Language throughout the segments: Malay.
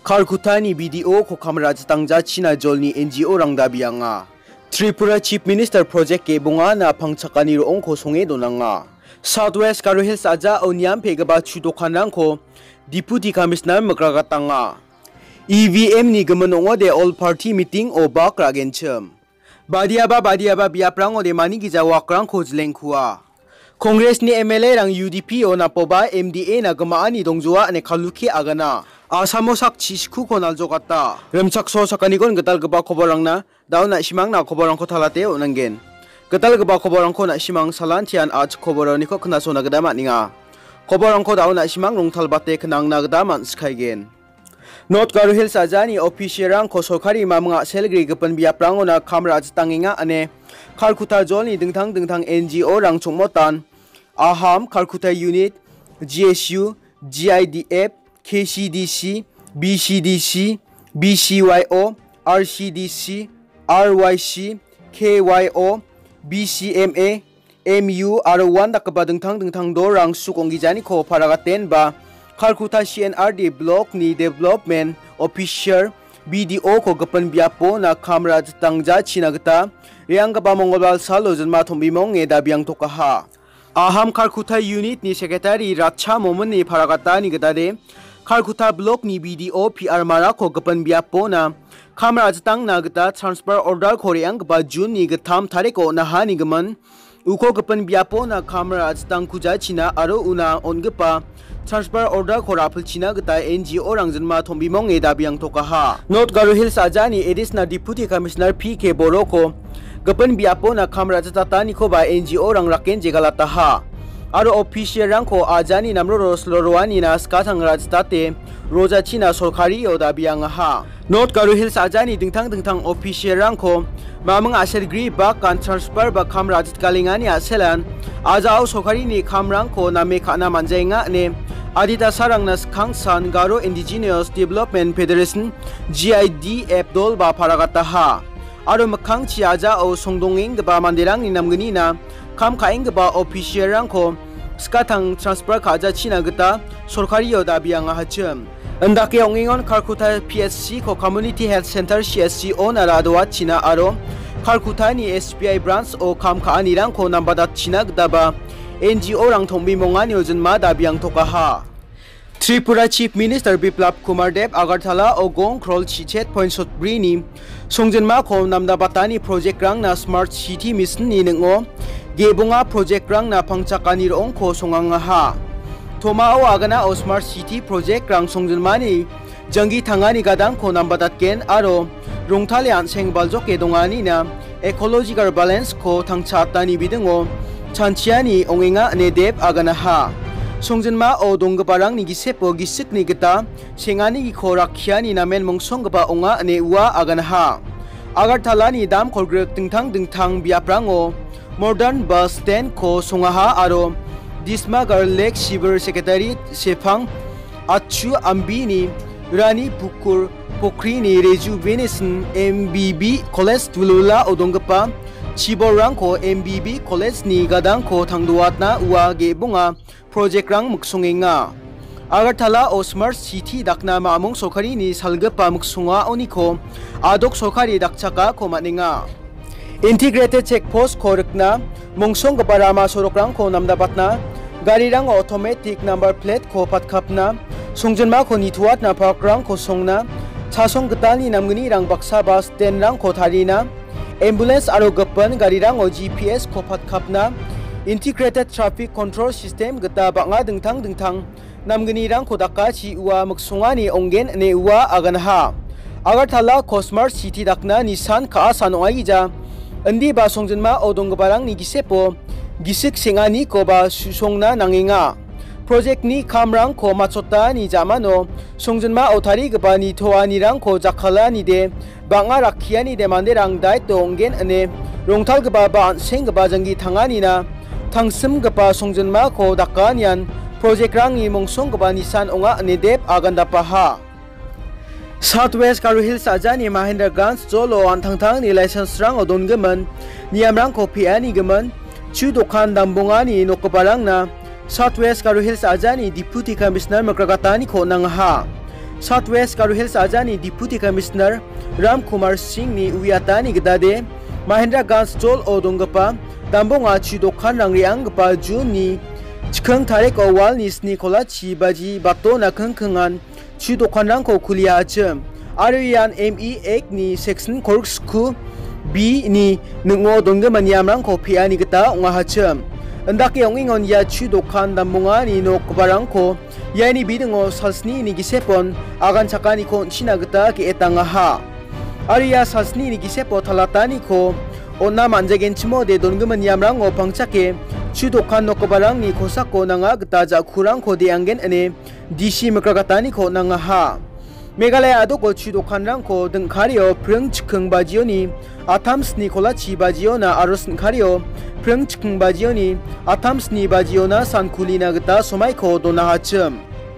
Kalkutani BDO ko Kamraj Tangja China Jolni NGO rangda bianga. Tripura Chief Minister Project ke bunga na pangchakani roong ko songe donanga. Southwest Karo Hills aja onyam pegaba chudokanang ko Deputy Commissioner makragatanga. EVM ni gemenongo de all party meeting o bakra genchem. Badiaba biaprang o de mani giza wakrang ko jlengkua. Congress ni MLA rang UDP o napoba MDA na gemaani dongzua ane kaluki agana. Asamosak chisku ko naljokata. Remsak so sakanikon getal geba koborang na daw na simang na koborang ko talate o nanggen. Getal geba koborang ko na simang salantian at koborang niko kena so nagdamat ninga. Koborang ko daw na simang rong talbate kenang nagdamat skaigen. North Karo Hills ajani official ko sokari mamanga selgri gepen biaprang na Kamraj tanginga ane Kalkuta Jolni dingtang NGO rang chungmotan Aham Kalkuta Unit GSU GIDF KCDC BCDC BCYO RCDC RYC KYO BCMA MU R1 dakaba dingtang do rang sukongijani ko paragaten ba Kalkuta CNRD Block ni Development Officer BDO ko gapan biapo na Kamraj Tangja Chinagta Riang gaba Mongolbal Salo Janma Thombimong e dabiang tokaha. Aham Kalkuta Unit ni Secretary Racha Momon ni Paragata ni gadade Kalkuta Block ni BDO PR Mara ko gapan biapo na Kamraj Tang na gata transfer order ko riang gaba June ni gatam tariko na hani gaman uko gapan biapo na Kamraj Tang kuja China aro una ongapa transfer order ko rapul China gata NGO rang janma thombimong e dabiang tokaha. North Karo Hills ajani additional Deputy Commissioner PK Boroko gapan biapo na Kamraj Tata niko ba NGO rang raken jegalataha. Aro official rang ko ajani namro roslorwani na skathang rajtate roja China sorkari o dabiang ha. North Karo Hills ajani dingtang official rang ko mamang asel gri ba kan transfer ba Kamraj kalingani aselan ajao sorkari ni kamrang ko na mekhana manjainga ne Adita sarang nas Kangsan Garo Indigenous Development Federation GIDF dol ba paragataha. Aro makang chiaja o songdonging ba mandirang ni namgani na kam kaing ba official rang ko skatang transfer kaja China gata sorkari o dabiang hachem. Andake ongingon Kalkuta PSC ko Community Health Center CSC o naradwa China aro Kalkuta ni SPI branch o kam kaani rang ko nambadat China gata ba NGO rang thombimong ni ojanma dabiang tokaha. Tripura Chief Minister Biplab Kumar Deb Agartala o gong krol chichet point shot brini songjanma ko namda batani project rang na smart city mission ni nengo gebunga project rang na pangchakani rong ko songanga ha. Thoma o agana o smart city project rang songjanma ni jangi thangani gadang ko nambadat ken aro rongthalian sengbaljok ke dongani na ecological balance ko thangchatani bidengo chanchiani onginga ne deb agana ha. Songjanma o donggaparang ni gisepo gisik ni gita sengani gi khorakhiani namen mongsonggaba onga ne uwa agana ha. Agartala ni dam kolgrek dingtang biaprang o modern bus stand ko songaha aro Disma Girl Lake Shiver Secretary Sefang Achu Ambini Rani Pukur Pokri ni Rejuvenation MBB College Tulula odonggapa Chiborang ko MBB College ni gadang ko thangduat na uwa gebunga project rang muksongenga. Agartala o smart city dakna maamong sokari ni salgapa muksunga oniko adok sokari dakchaka ko maninga. Integrated checkpost ko rikna mongsong gaparama sorokrang ko namdabatna gari rang automatic number plate ko patkapna songjanma ko nituat na parkrang ko songna chasong gatani namgani rang baksa bus stand rang ko tharina ambulance aro gapan gari rang o GPS ko patkapna integrated traffic control system gata banga dingtang namgani rang ko dakka chi uwa muksungani ongen ne uwa aganha. Agartala ko smart city dakna nisan ka sanoi ja andi ba songjanma odonggaparang ni gisepo gisik sengani ko ba susongna nanginga. Project ni kamrang ko machota ni jamano songjanma othari gaba ni thoani rang ko jakhala ni de banga rakhiani de manderang dai tonggen ane rongthal gaba ba seng gaba jangi thangani na thangsim gaba songjanma ko dakanian project rang ni mongsong gaba nisan onga ane dep aganda paha. Southwest Karo Hills ajani Mahendra Gans Jolo antang ni license rang odon geman niam rang ko piani geman chu dokan dambongani nokoparang na Southwest Karo Hills ajani Deputy Commissioner makragatani ko nang ha. South West Garo Hills Ajani Deputy Commissioner Ram Kumar Singh ni uyatani gedade Mahendra Gans Jol Odongapa Tambonga Chudokhan Rangriang Gapa Jun ni Chikeng Tarek Owal ni Sni Kola Chibaji Bato na Kengkengan Chudokhan Rangko Kuliah Achem Arian ME Ek ni Section Korksku B ni Nungo Donggaman Yamrangko Pia ni Geta Unga Hachem Andaki yang ingon ya Chudokhan Tambonga ni no Kubarangko ya ni bidengo salsni ni gisepon agan chakani ko china gata ke etanga ha Aria salsni ni gisepo thalatani ko onna manjagen chimo de donggaman yamrango pangchake Chudokhan no Kubarang ni kosako nanga gata ja khurang ko de angen ane DC makragatani ko nanga ha Meghalaya ado ko Chudokhan rang ko dengkhario preng chkheng bajio ni Athams ni kola chi bajio na aros khario preng chkheng bajio ni Athams ni bajio na sankulina gata somai ko dona hachem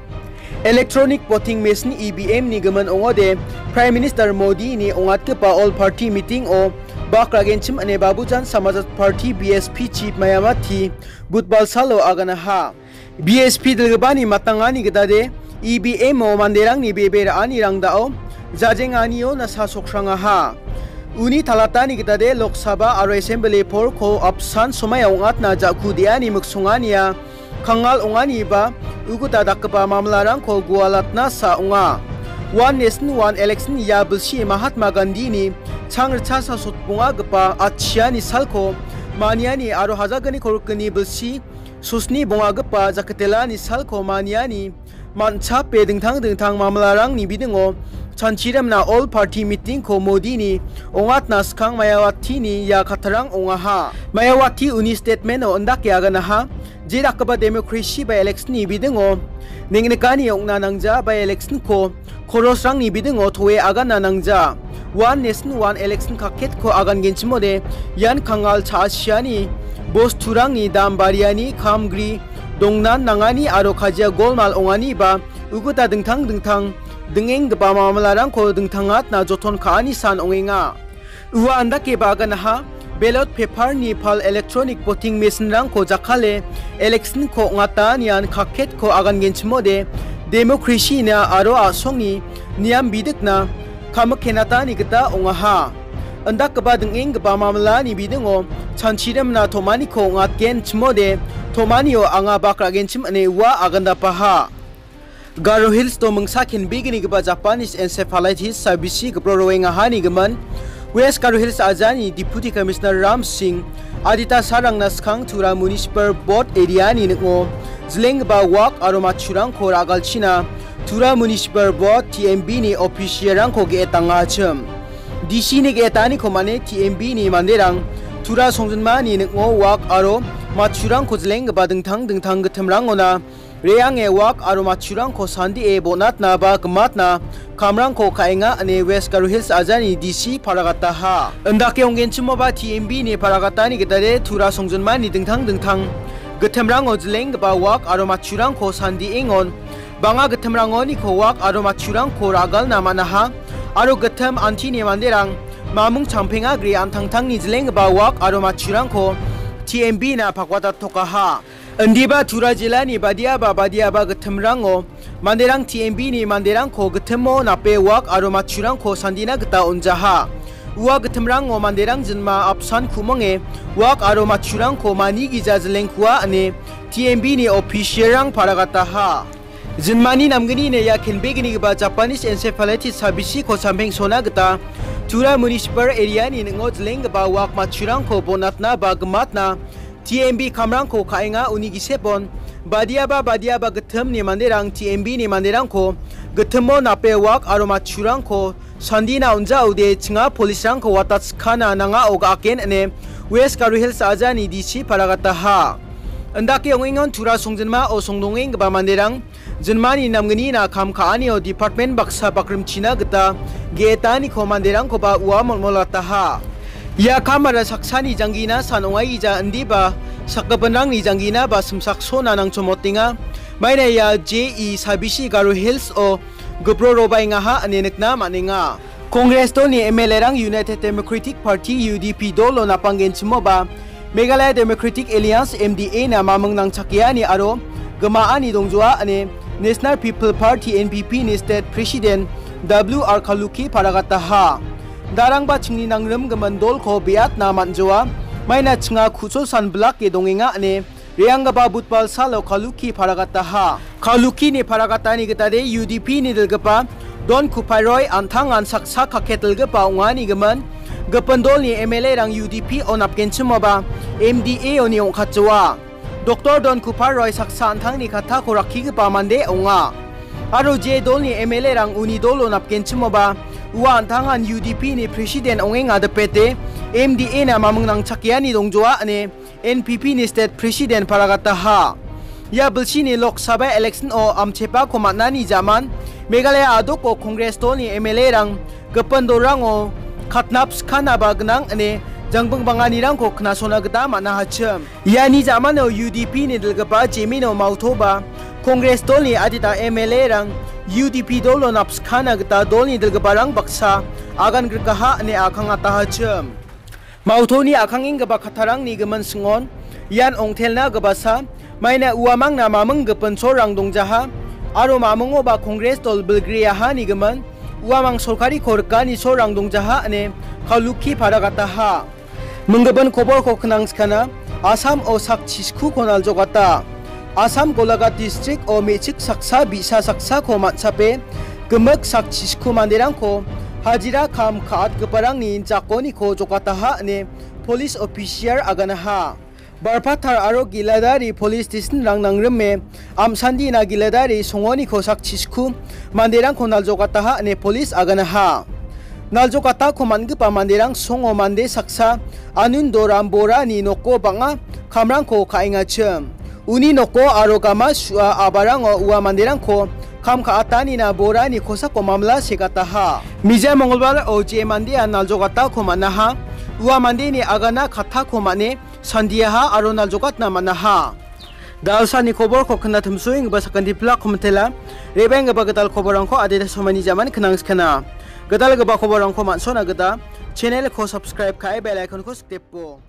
Electronic voting machine EVM ni gaman ongode Prime Minister Modi ni ongat ke pa all party meeting o bakragen chim ane Babujan Samajat Party BSP chief mayamati budbal salo agana ha BSP delgabani matangani gedade EBM o manderang ni bebera ani rangdao jajeng anio na sasokrang ha uni talatani gedade Lok Sabha aro Assembly por ko apsan somaya ongat na jakudiani muksungania kangal ongani ba uguta dakpa mamlarang ko gualatna sa unga One Nation One Election ya bulsi Mahatma Gandhi ni changrcha sa sutpunga gpa achhiani salko maniani aro hajagani korkani bulsi susni bonga gpa jakatelani salko maniani mancha pe dingthang mamlarang ni bidingo chanchiramna all party meeting ko Modi ni ongatna skang Mayawati ni ya khatharang onga ha Mayawati uni statement o andak ya gana ha jirakba democracy by election ni bidingo ningnekani ongna nangja by election ko khorosrang ni bidingo thoe agana nangja One Nation One Election kaket ko agan genchimode yan kangal chasiani bos turang ni dambariani khamgri dongnan nangani aro khajia golmal ongani ba uguta dingthang dengeng gba mamlarang ko dingthangat na jothon khani san ongenga uwa andake bagana ha ballot paper ni phal electronic voting machine rang ko jakhale election ko ngata nian khaket ko agan genchmode democracy na aro asongni niam bidikna khamakhenata ni gata onga ha andak ba dengeng gba mamla ni bidingo chanchiram na thomani ko ngat gen chmode thomanio anga bakra genchim ane wa aganda paha Garo Hills to mangsakin bigini gba Japanese encephalitis sabisi gprorowenga hani gaman West Garo Hills Ajani Deputy Commissioner Ram Singh Adita Sarang Naskang Tura Municipal Board area ni ngo zleng ba wak aroma churang ko ragal china Tura Municipal Board TMB ni official rang ko ge tanga chem DC ni ge tani ko mane TMB ni manderang Tura songjunma ni ngo wak aro machurang ko zleng ba dingthang gthemrang ona Reyang e wak aro machurang ko sandi e bonat na ba gmat na kamrang ko kainga ane West Garo Hills Ajani DC paragata ha andake onggen chimo ba TMB ni paragata ni gedare Tura songjunma ni dingthang gthemrang o zleng ba wak aro machurang ko sandi engon banga gthemrang oni ko wak aro machurang ko ragal na manaha aro gthem anti ni manderang mamung champhenga gri anthangthang ni zleng ba wak aro machurang ko TMB na pakwata thoka ha Andiba Tura jila ni badia ba gthemrang o manderang TMB ni manderang ko gthemo na pe wak aro machurang ko sandina gta onjaha uwa gthemrang o manderang jinma apsan khumonge wak aro machurang ko mani gi jazlengkwa ane TMB ni official rang paragata ha jinmani namgani ne ya khenbegini ba Japanese encephalitis sabisi ko sampeng sona gta Tura municipal area ni ngo zleng ba wak machurang ko bonatna ba gmatna TMB kamrang ko kainga uni gisepon badia ba gthem ni manderang TMB ni manderang ko gthemo na pe wak aro machurang ko sandina unja ude chinga police rang ko watats khana nanga oga ken ane West Garo Hills Ajani DC paragata ha andake ongingon Tura songjinma o songdongeng ba manderang jinmani namgani na kham khaani o department baksa bakrim china gta getani ko manderang ko ba uwa molmolata ha Ya kamara saksani janggina sanongai ija andiba sakabanang ni janggina ba sumsakso na nang chomotinga maina ya JE sabisi Garo Hills o gopro robai nga ha anenekna maninga Congress to ni MLA rang United Democratic Party UDP dolo na panggen chimoba Meghalaya Democratic Alliance MDA na mamang nang chakya ni aro gamaan ni dongjua ane National People Party NPP ni State President WR Khaluki paragataha darang ba chingni nangrem gamandol ko biat na manjoa maina chinga khuchol san block ke dongenga ne Rianga Babutpal Salo Khaluki paragataha Khaluki ni paragatani gitade UDP ni delgapa Don Kupairoy antangan saksa kaketel gapa ungani gaman gapandol ni MLA rang UDP onap kenchumaba MDA oni ongkhachowa Dr. Don Kupairoy saksa antang ni kata koraki gapa mande onga aro je dol ni MLA rang unidol onap kenchumaba uwa antangan UDP ni President ongenga depete MDA na mamungnang chakyani dongjoa ane NPP ni State President paragataha ya belsi ni Lok Sabha election o amchepa komatnani zaman Meghalaya adok o Congress to ni MLA rang gapandorang o khatnaps khana bagnang ane jangbang bangani rang ko knasona gda mana hacham yani zaman o UDP ni delgapa jemino mauthoba Congress to ni adita MLA rang UDP dolo naps khana gta dol ni delgapa rang baksa agan grkaha ane akhanga tahacham Mautoni akanging gaba khatharang ni gaman singon yan ongthelna gabasa maina uamang na mamang gapan sorang dongjaha aro mamungo ba Congress tol belgriya ha ni gaman uamang sorkari korka ni sorang dongjaha ane Khaluki paragataha menggaban kobor ko khnang skana Assam o sak chisku konal jogata Assam Golagat district o mechik saksa bisa saksa ko matsape gemek sak chisku manderang ko Hajira kam khaat keparang ni jakoni ko jokataha ne police officer aganaha Barpathar aro giladari police station rang nangreme amsandi na giladari songoni ko sak chisku manderang ko naljokataha ne police aganaha naljokata ko mangpa manderang songo mande saksa anun doram bora ni noko banga kamrang ko kaingachem uni noko aro gama sua abarang o uwa manderang ko kam khaatani na bora ni khosa ko mamla sekataha mija mongolbar o je mande naljogata ko manaha uwa mande ni agana khatha ko mane sandiaha aro naljogat na manaha dalsa ni khobor ko khna thumsuing basakandi plak khumtela rebeng ba gatal khoborang ko adeda somani zaman khnangs khana gatal ga ba khoborang ko mansona gata channel ko subscribe khai bell icon ko step po